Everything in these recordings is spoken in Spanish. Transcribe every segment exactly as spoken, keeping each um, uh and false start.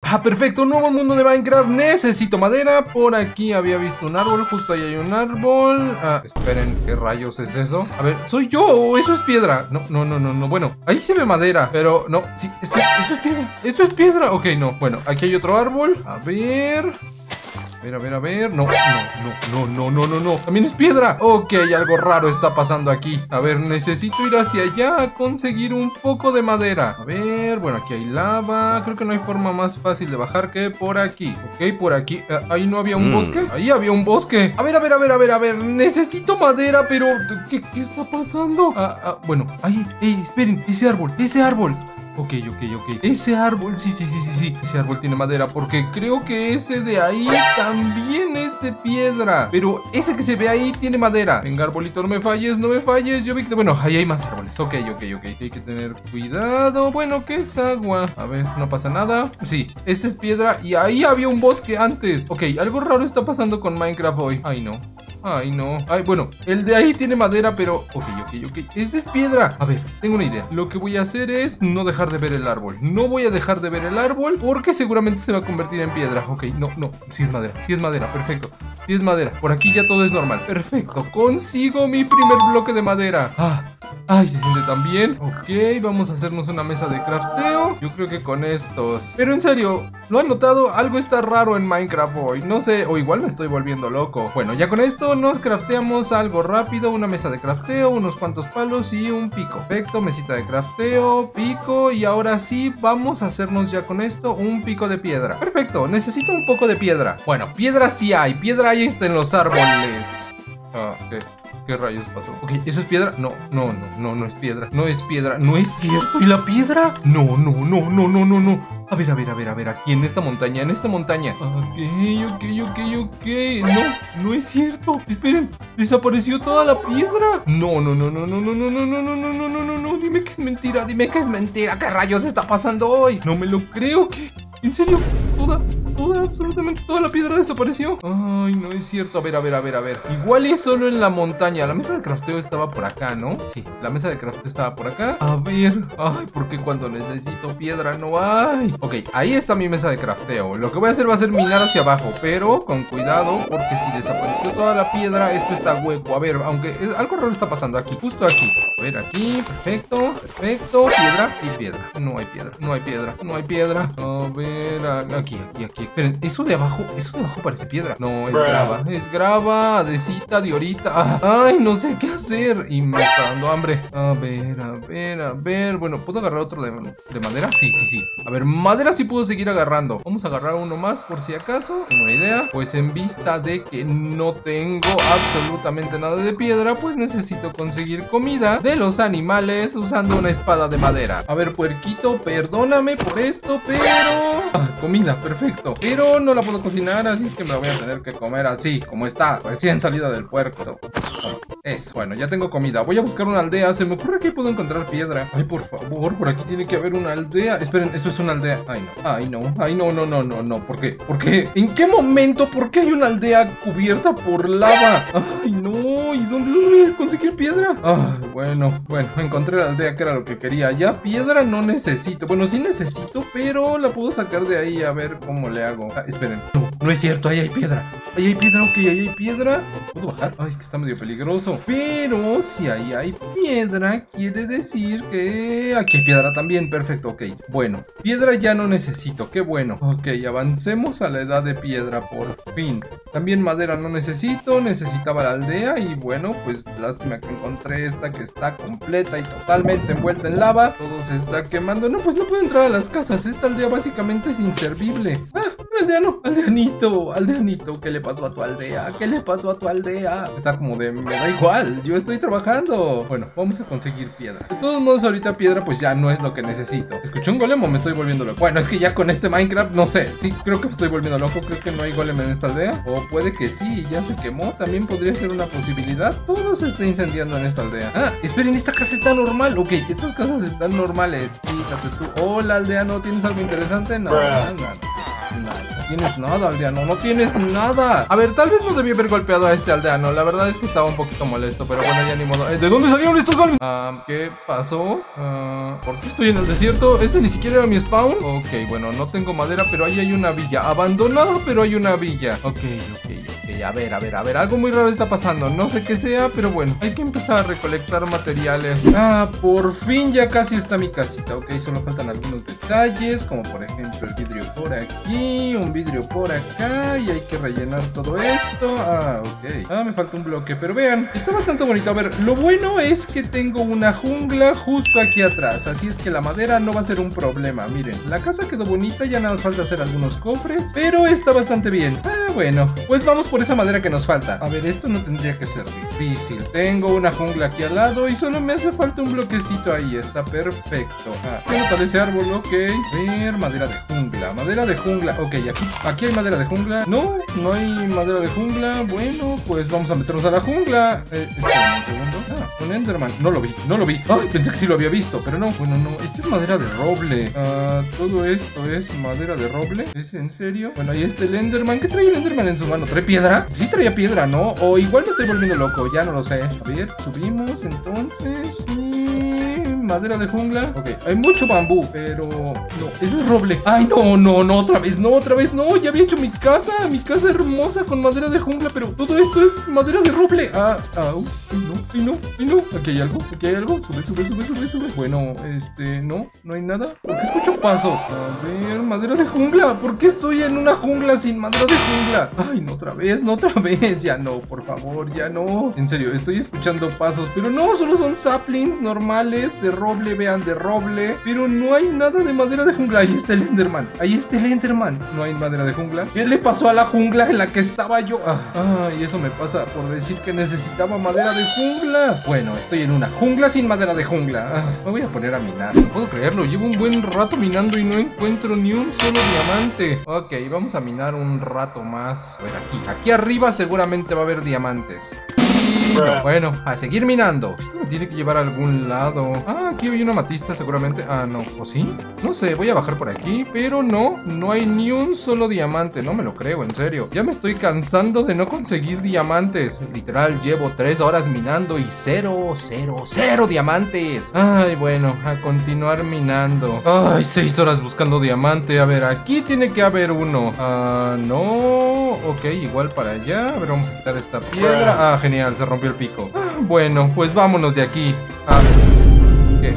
Ah, perfecto, nuevo mundo de Minecraft. Necesito madera. Por aquí había visto un árbol. Justo ahí hay un árbol. Ah, esperen, ¿qué rayos es eso? A ver, ¿soy yo o eso es piedra? No, no, no, no, no. Bueno, ahí se ve madera. Pero no, sí, esto, esto es piedra. Esto es piedra. Ok, no. Bueno, aquí hay otro árbol. A ver... A ver, a ver, a ver. No, no, no, no, no, no, no. También es piedra. Ok, algo raro está pasando aquí. A ver, necesito ir hacia allá a conseguir un poco de madera. A ver, bueno, aquí hay lava. Creo que no hay forma más fácil de bajar que por aquí. Ok, por aquí. Uh, ¿Ahí no había un mm. bosque? Ahí había un bosque. A ver, a ver, a ver, a ver, a ver. Necesito madera, pero... ¿Qué, qué está pasando? Ah, ah, bueno, ahí, ey, esperen. Ese árbol, ese árbol. Ok, ok, ok. Ese árbol, sí, sí, sí, sí, sí. Ese árbol tiene madera porque creo que ese de ahí también es de piedra. Pero ese que se ve ahí tiene madera. Venga, arbolito, no me falles, no me falles. Yo vi que... Bueno, ahí hay más árboles. Ok, ok, ok. Hay que tener cuidado. Bueno, ¿qué es agua? A ver, no pasa nada. Sí, este es piedra y ahí había un bosque antes. Ok, algo raro está pasando con Minecraft hoy. Ay, no. Ay, no. Ay, bueno, el de ahí tiene madera, pero... Ok, ok, ok. Este es piedra. A ver, tengo una idea. Lo que voy a hacer es no dejar de ver el árbol. No voy a dejar de ver el árbol porque seguramente se va a convertir en piedra. Ok, no, no. Sí es madera. Sí es madera. Perfecto. Sí es madera. Por aquí ya todo es normal. Perfecto. Consigo mi primer bloque de madera. Ah. Ay, se siente tan bien. Ok, vamos a hacernos una mesa de crafteo. Yo creo que con estos. Pero en serio, ¿lo han notado? Algo está raro en Minecraft hoy. No sé, o igual me estoy volviendo loco. Bueno, ya con esto nos crafteamos algo rápido. Una mesa de crafteo, unos cuantos palos y un pico. Perfecto, mesita de crafteo, pico. Y ahora sí, vamos a hacernos ya con esto un pico de piedra. Perfecto, necesito un poco de piedra. Bueno, piedra sí hay. Piedra hay hasta en los árboles. Ah, ok. ¿Qué rayos pasó? Ok, ¿eso es piedra? No, no, no, no, no es piedra. No es piedra, no es cierto. ¿Y la piedra? No, no, no, no, no, no, no. A ver, a ver, a ver, a ver, aquí en esta montaña, en esta montaña. Ok, ok, ok, ok. No, no es cierto. Esperen, desapareció toda la piedra. No, no, no, no, no, no, no, no, no, no, no, no, no, no, no. Dime que es mentira, dime que es mentira. ¿Qué rayos está pasando hoy? No me lo creo. ¿Qué? ¿En serio? Toda, toda, absolutamente toda la piedra desapareció. Ay, no es cierto. A ver, a ver, a ver, a ver. Igual es solo en la montaña. La mesa de crafteo estaba por acá, ¿no? Sí, la mesa de crafteo estaba por acá. A ver. Ay, ¿por qué cuando necesito piedra no hay? Ok, ahí está mi mesa de crafteo. Lo que voy a hacer va a ser minar hacia abajo, pero con cuidado, porque si desapareció toda la piedra, esto está hueco. A ver, aunque es, algo raro está pasando aquí, justo aquí. A ver, aquí, perfecto, perfecto. Piedra y piedra. No hay piedra, no hay piedra, no hay piedra. A ver, aquí, aquí, aquí. Esperen, eso de abajo, eso de abajo parece piedra. No, es grava, es grava, adecita de ahorita. Ah, ay, no sé qué hacer. Y me está dando hambre. A ver, a ver, a ver. Bueno, ¿puedo agarrar otro de, de madera? Sí, sí, sí. A ver, madera sí puedo seguir agarrando. Vamos a agarrar uno más por si acaso. Tengo una idea. Pues en vista de que no tengo absolutamente nada de piedra, pues necesito conseguir comida de los animales usando una espada de madera. A ver, puerquito, perdóname por esto, pero... Ah, comida, perfecto. Pero no la puedo cocinar, así es que me la voy a tener que comer así, como está, recién salida del puerco. Eso, bueno, ya tengo comida. Voy a buscar una aldea. Se me ocurre que puedo encontrar piedra. Ay, por favor, por aquí tiene que haber una aldea. Esperen, ¿esto es una aldea? Ay, no, ay, no, ay, no, no, no, no, no. ¿Por qué? ¿Por qué? ¿En qué momento? ¿Por qué hay una aldea cubierta por lava? Ay, no, ¿y dónde, dónde voy a conseguir piedra? Ay, bueno, bueno, encontré la aldea que era lo que quería. Ya piedra no necesito. Bueno, sí necesito, pero la puedo sacar de ahí a ver cómo le hago. Ah, esperen. No, no es cierto, ahí hay piedra. Ahí hay piedra, ok, ahí hay piedra. ¿Puedo bajar? Ay, es que está medio peligroso. Pero si ahí hay piedra, quiere decir que aquí hay piedra también. Perfecto, ok. Bueno, piedra ya no necesito, qué bueno. Ok, avancemos a la edad de piedra, por fin. También madera no necesito, necesitaba la aldea. Y bueno, pues lástima que encontré esta que está completa y totalmente envuelta en lava. Todo se está quemando. No, pues no puedo entrar a las casas. Esta aldea básicamente es inservible. Ah, un aldeano, aldeanito, aldeanito. ¿Qué le pasó a tu aldea? ¿Qué le pasó a tu aldea? Está como de, me da igual, yo estoy trabajando. Bueno, vamos a conseguir piedra. De todos modos, ahorita piedra pues ya no es lo que necesito. ¿Escuché un golem o me estoy volviendo loco? Bueno, es que ya con este Minecraft, no sé. Sí, creo que me estoy volviendo loco. Creo que no hay golem en esta aldea. O puede que sí, ya se quemó. También podría ser una posibilidad. Todo se está incendiando en esta aldea. Ah, esperen, esta casa está normal. Ok, estas casas están normales. Quítate tú. Hola, aldeano, ¿tienes algo interesante? No, nada, nada. nada. No tienes nada, aldeano, no tienes nada. A ver, tal vez no debí haber golpeado a este aldeano. La verdad es que estaba un poquito molesto, pero bueno, ya ni modo. ¿De dónde salieron estos golems? Ah, ¿qué pasó? Ah, ¿por qué estoy en el desierto? Este ni siquiera era mi spawn. Ok, bueno, no tengo madera, pero ahí hay una villa. Abandonada, pero hay una villa. Ok, ok, ok. A ver, a ver, a ver. Algo muy raro está pasando. No sé qué sea, pero bueno, hay que empezar a recolectar materiales. Ah, por fin ya casi está mi casita. Ok, solo faltan algunos detalles, como por ejemplo el vidrio por aquí, un vidrio por acá, y hay que rellenar todo esto. Ah, ok. Ah, me falta un bloque, pero vean, está bastante bonito. A ver, lo bueno es que tengo una jungla justo aquí atrás, así es que la madera no va a ser un problema. Miren, la casa quedó bonita, ya nada más falta hacer algunos cofres, pero está bastante bien. Ah, bueno, pues vamos por esa madera que nos falta. A ver, esto no tendría que ser difícil. Tengo una jungla aquí al lado y solo me hace falta un bloquecito ahí. Está perfecto. Ah, tengo tal ese árbol, ok. A ver, madera de jungla, madera de jungla. Ok, aquí, aquí hay madera de jungla. No, no hay madera de jungla. Bueno, pues vamos a meternos a la jungla. Eh, espera un segundo. Ah, un enderman. No lo vi, no lo vi. Ay, pensé que sí lo había visto, pero no. Bueno, no, esta es madera de roble. Ah, todo esto es madera de roble. ¿Es en serio? Bueno, ahí está el enderman. ¿Qué trae el enderman en su mano? ¿Trae piedra? Sí traía piedra, ¿no? O igual me estoy volviendo loco, ya no lo sé. A ver, subimos entonces. Y... madera de jungla. Ok, hay mucho bambú, pero no, eso es roble. Ay, no, no, no, otra vez, no, otra vez, no. Ya había hecho mi casa, mi casa hermosa con madera de jungla, pero todo esto es madera de roble. Ah, ah, uh, no, ay, no, ay, no. Aquí hay algo, aquí hay algo. Sube, sube, sube, sube, sube. Bueno, este, no, no hay nada. ¿Por qué escucho pasos? A ver, madera de jungla. ¿Por qué estoy en una jungla sin madera de jungla? Ay, no, otra vez, no, otra vez. Ya no, por favor, ya no. En serio, estoy escuchando pasos, pero no, solo son saplings normales de roble, vean, de roble, pero no hay nada de madera de jungla. Ahí está el enderman, ahí está el enderman. No hay madera de jungla. ¿Qué le pasó a la jungla en la que estaba yo? Ah, ah, y eso me pasa por decir que necesitaba madera de jungla. Bueno, estoy en una jungla sin madera de jungla. Ah, me voy a poner a minar. No puedo creerlo, llevo un buen rato minando y no encuentro ni un solo diamante. Ok, vamos a minar un rato más. A ver, aquí, aquí arriba seguramente va a haber diamantes. No, bueno, a seguir minando. Esto me tiene que llevar a algún lado. Ah, aquí hay una amatista seguramente. Ah, no, ¿o sí? No sé, voy a bajar por aquí. Pero no, no hay ni un solo diamante. No me lo creo, en serio. Ya me estoy cansando de no conseguir diamantes. Literal, llevo tres horas minando y cero, cero, cero diamantes. Ay, bueno, a continuar minando. Ay, seis horas buscando diamante. A ver, aquí tiene que haber uno. Ah, no. Ok, igual para allá. A ver, vamos a quitar esta piedra. Ah, genial, se rompió el pico. Ah, bueno, pues vámonos de aquí. Ah, ¿qué?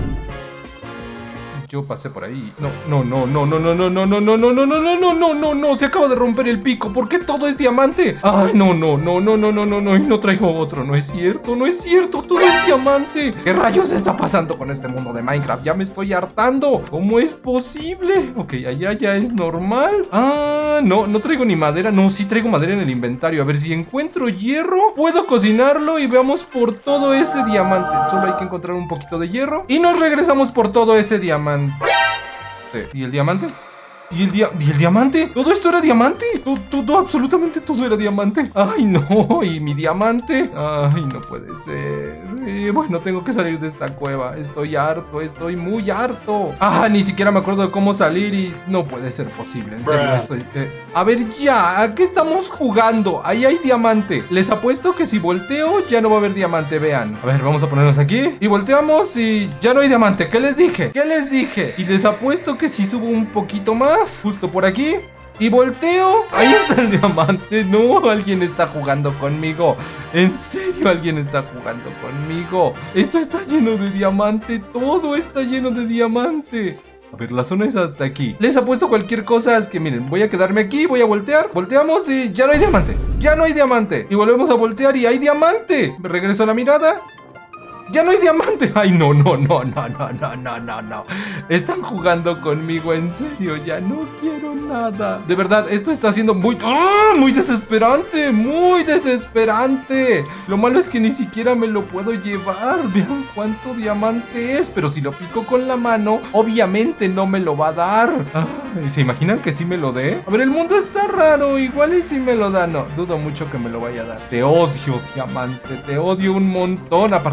Yo pasé por ahí. No, no, no, no, no, no, no, no, no, no, no, no, no, no, no, no, no, no. Se acaba de romper el pico. ¿Por qué todo es diamante? Ay, no, no, no, no, no, no, no, no. Y no traigo otro. No es cierto, no es cierto. Todo es diamante. ¿Qué rayos está pasando con este mundo de Minecraft? Ya me estoy hartando. ¿Cómo es posible? Ok, allá ya es normal. Ah, no, no traigo ni madera. No, sí traigo madera en el inventario. A ver si encuentro hierro. Puedo cocinarlo y veamos por todo ese diamante. Solo hay que encontrar un poquito de hierro. Y nos regresamos por todo ese diamante. ¿Y el diamante? ¿Y el, dia ¿Y el diamante? ¿Todo esto era diamante? Todo, todo, absolutamente todo era diamante. Ay, no, ¿y mi diamante? Ay, no puede ser. Eh, bueno, tengo que salir de esta cueva. Estoy harto, estoy muy harto. Ah, ni siquiera me acuerdo de cómo salir y no puede ser posible. En serio, estoy... Eh. A ver, ya, ¿a qué estamos jugando? Ahí hay diamante. Les apuesto que si volteo ya no va a haber diamante, vean. A ver, vamos a ponernos aquí. Y volteamos y ya no hay diamante. ¿Qué les dije? ¿Qué les dije? Y les apuesto que si subo un poquito más, justo por aquí, y volteo, ahí está el diamante. No, alguien está jugando conmigo. En serio, alguien está jugando conmigo. Esto está lleno de diamante. Todo está lleno de diamante. A ver, la zona es hasta aquí. Les apuesto cualquier cosa. Es que miren, voy a quedarme aquí, voy a voltear. Volteamos y ya no hay diamante. Ya no hay diamante. Y volvemos a voltear y hay diamante. Me regreso a la mirada. ¡Ya no hay diamante! ¡Ay, no, no, no, no, no, no, no, no, no! Están jugando conmigo, en serio, ya no quiero nada. De verdad, esto está siendo muy... ¡Ah! ¡Muy desesperante! ¡Muy desesperante! Lo malo es que ni siquiera me lo puedo llevar. Vean cuánto diamante es. Pero si lo pico con la mano, obviamente no me lo va a dar. Ay, ¿se imaginan que sí me lo dé? A ver, el mundo está raro. Igual y si me lo da. No, dudo mucho que me lo vaya a dar. Te odio, diamante. Te odio un montón. Aparte, te pica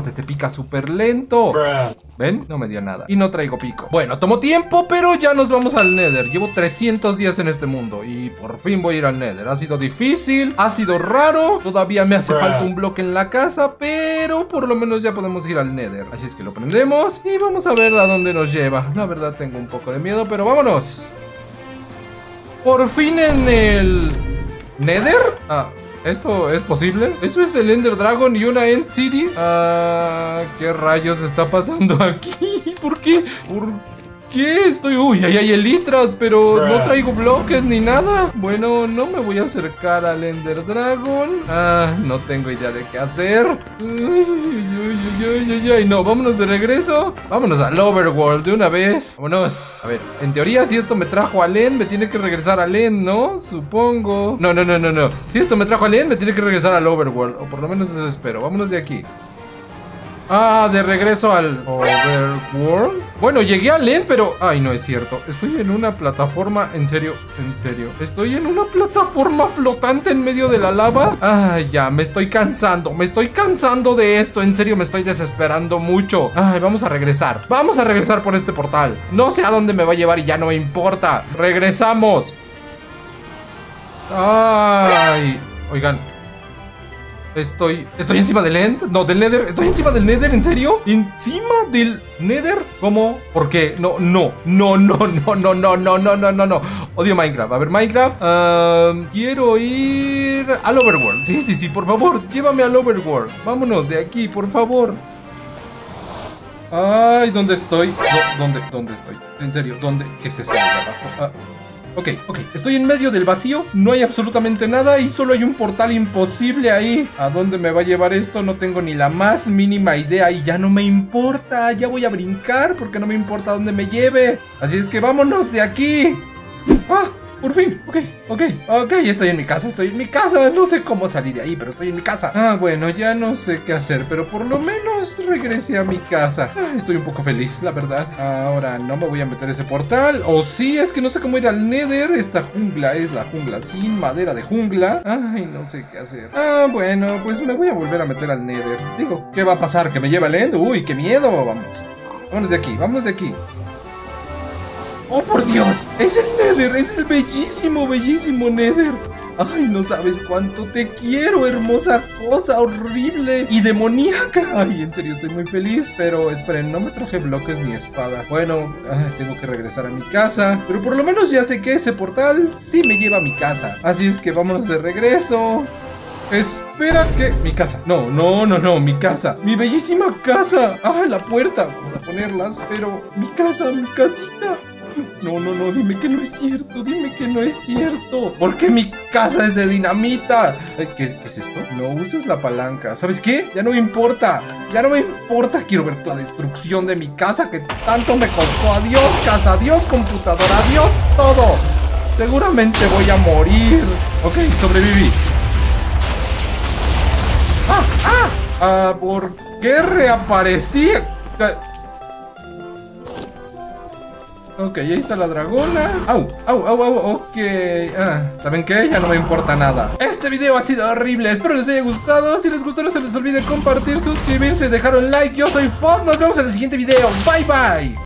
carga súper lento. ¿Ven? No me dio nada. Y no traigo pico. Bueno, tomó tiempo, pero ya nos vamos al Nether. Llevo trescientos días en este mundo y por fin voy a ir al Nether. Ha sido difícil, ha sido raro. Todavía me hace falta un bloque en la casa, pero por lo menos ya podemos ir al Nether. Así es que lo prendemos y vamos a ver a dónde nos lleva. La verdad tengo un poco de miedo, pero vámonos. Por fin en el Nether. Ah, ¿esto es posible? ¿Eso es el Ender Dragon y una End City? Ah, ¿qué rayos está pasando aquí? ¿Por qué? ¿Por qué estoy? Uy, ahí hay elitras, pero no traigo bloques ni nada. Bueno, no me voy a acercar al Ender Dragon. Ah, no tengo idea de qué hacer. Uy, uy, uy, uy, uy, no, vámonos de regreso. Vámonos al Overworld de una vez. Vámonos. A ver, en teoría, si esto me trajo al End, me tiene que regresar al End, ¿no? Supongo. No, no, no, no, no. Si esto me trajo al End, me tiene que regresar al Overworld. O por lo menos eso espero. Vámonos de aquí. Ah, de regreso al Overworld. Bueno, llegué al End, pero... Ay, no es cierto. Estoy en una plataforma... En serio, en serio. Estoy en una plataforma flotante en medio de la lava. Ay, ya, me estoy cansando. Me estoy cansando de esto. En serio, me estoy desesperando mucho. Ay, vamos a regresar. Vamos a regresar por este portal. No sé a dónde me va a llevar y ya no me importa. Regresamos. Ay, oigan. Estoy... ¿Estoy encima del End? No, del Nether. ¿Estoy encima del Nether? ¿En serio? ¿Encima del Nether? ¿Cómo? ¿Por qué? No, no, no, no, no, no, no, no, no, no, no, no. Odio Minecraft. A ver, Minecraft. Uh, quiero ir al Overworld. Sí, sí, sí, por favor. Llévame al Overworld. Vámonos de aquí, por favor. Ay, ¿dónde estoy? No, ¿dónde? ¿Dónde estoy? En serio, ¿dónde? ¿Qué es eso de abajo? Ah. Ok, ok, estoy en medio del vacío, no hay absolutamente nada y solo hay un portal imposible ahí. ¿A dónde me va a llevar esto? No tengo ni la más mínima idea y ya no me importa. Ya voy a brincar porque no me importa dónde me lleve. Así es que vámonos de aquí. ¡Ah! Por fin, ok, ok, ok, estoy en mi casa, estoy en mi casa. No sé cómo salir de ahí, pero estoy en mi casa. Ah, bueno, ya no sé qué hacer, pero por lo menos regresé a mi casa. Ah, estoy un poco feliz, la verdad. Ahora no me voy a meter ese portal. O sí, es que no sé cómo ir al Nether. Esta jungla es la jungla sin madera de jungla. Ay, no sé qué hacer. Ah, bueno, pues me voy a volver a meter al Nether. Digo, ¿qué va a pasar? ¿Que me lleva el End? Uy, qué miedo, vamos. Vámonos de aquí, vámonos de aquí. ¡Oh, por Dios! ¡Es el Nether! ¡Es el bellísimo, bellísimo Nether! ¡Ay, no sabes cuánto te quiero, hermosa cosa horrible y demoníaca! ¡Ay, en serio, estoy muy feliz! Pero, esperen, no me traje bloques ni espada. Bueno, ay, tengo que regresar a mi casa. Pero por lo menos ya sé que ese portal sí me lleva a mi casa. Así es que vámonos de regreso. Espera que... Mi casa. No, no, no, no, mi casa. Mi bellísima casa. ¡Ah, la puerta! Vamos a ponerlas, pero... Mi casa, mi casita. No, no, no, dime que no es cierto, dime que no es cierto. Porque mi casa es de dinamita. ¿Qué, qué es esto? No uses la palanca. ¿Sabes qué? Ya no me importa. Ya no me importa. Quiero ver la destrucción de mi casa que tanto me costó. Adiós casa, adiós computadora, adiós todo. Seguramente voy a morir. Ok, sobreviví. Ah, ah, ah, ¿por qué reaparecí? Ok, ahí está la dragona. Au, au, au, au, ok. Ah, ¿saben qué? Ya no me importa nada. Este video ha sido horrible, espero les haya gustado. Si les gustó no se les olvide compartir, suscribirse, dejar un like. Yo soy Foz, nos vemos en el siguiente video. Bye, bye.